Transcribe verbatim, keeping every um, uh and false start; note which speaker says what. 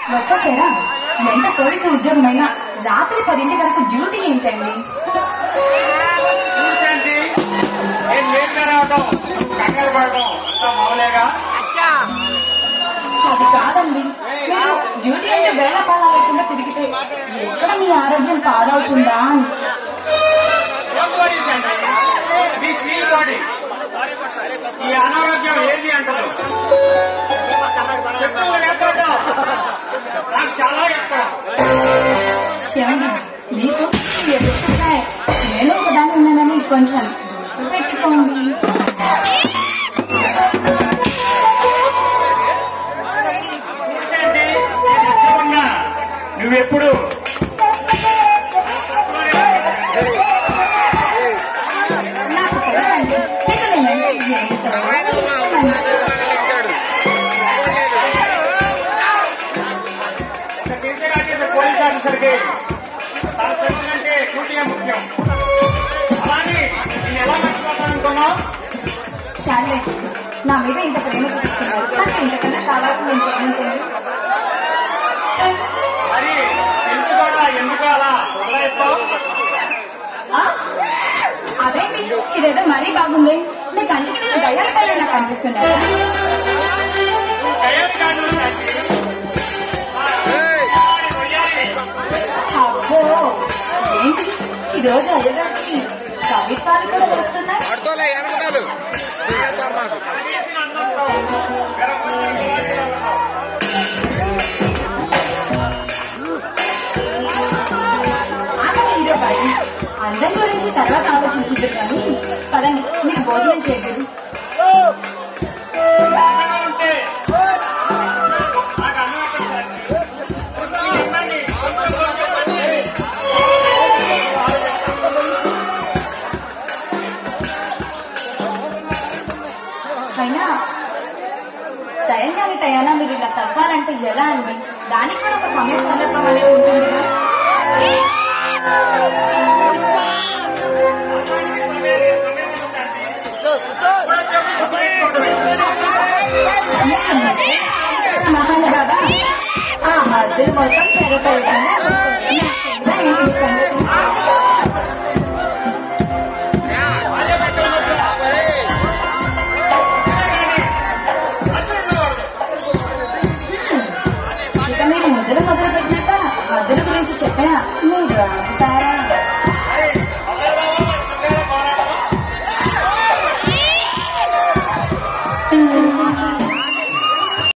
Speaker 1: వచ్చేసారా? ఎంత పోలీసు ఉద్యోగమైనా రాత్రి పదింటి వరకు డ్యూటీ ఏంటండి? అది కాదండి, మీరు డ్యూటీ అంటే వేళ పాల లేకుండా తిరిగితే ఎక్కడ మీ ఆరోగ్యం పాడవుతుందా అని.
Speaker 2: ఈ అనారోగ్యం ఏది అంటారు? నాకు చాలా ఇష్టం.
Speaker 1: శివండి, మీకు నేను ఒకదాన్ని ఉన్నానని కొంచెం పెట్టుకోండి.
Speaker 2: నువ్వెప్పుడు
Speaker 1: నాకు తెలుసండి,
Speaker 2: పోలీస్ ఆఫీసర్కి తన చదువుకంటే డ్యూటీ ముఖ్యం. అలాగే నేను ఎలా మర్చిపోతాననుకున్నావు?
Speaker 1: చాలే, నా మీద ఇంత ప్రేమ చూపిస్తున్నారు, నాకు ఇంతకన్నా కావాల్సింది ఇంకేముంటుంది?
Speaker 2: మరి తెలుసు కూడా ఎందుకు అలా వదిలేస్తావు?
Speaker 1: అదేంటి, ఇదేదో మరీ బాగుంది. నీ కంటికి నేను దయ్యాల పైన నాకు అనిపిస్తున్నాయా? అబ్బో, ఏంటి ఈ రోజు అయ్యగారికి కవిత్వాలు కూడా వస్తున్నాయి. హీరో గారు, అందం గురించి తర్వాత ఆలోచించుద్దు కానీ పదండి, మీరు భోజనం చేయలేదు. అయినా టైం కానీ టయానా మీరు ఇలా సరసాలంటే ఎలా అండి? దానికి కూడా ఒక సమయ సందర్భం అనేది ఉంటుందిగా.